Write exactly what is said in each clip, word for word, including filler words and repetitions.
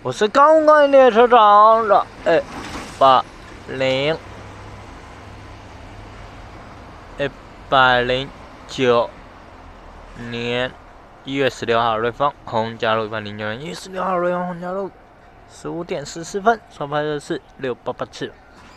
我是钢管列车长的二八零一百零九年一月十六号，瑞芳红加路一百零九年一月十六号，瑞芳红加路十五点十四分，首排的是六八八次。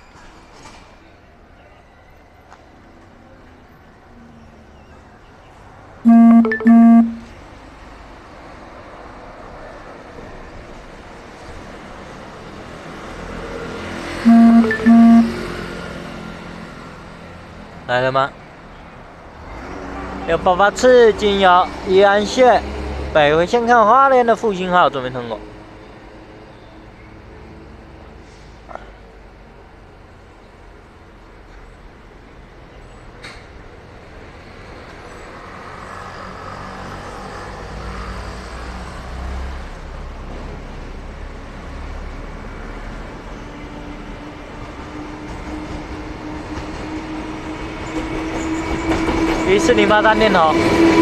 来了吗？六八八次经由宜安线北回线看花莲的复兴号准备通过。一四零八单电头，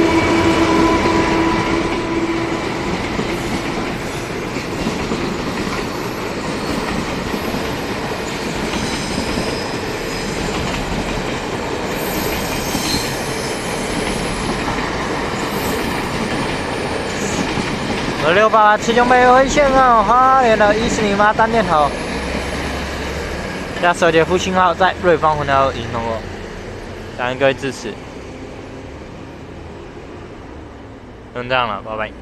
二六八八七九北回线看花莲的一四零八单电头，加首节复兴号在瑞芳红条已经通过，感谢各位支持。就这样了，拜拜。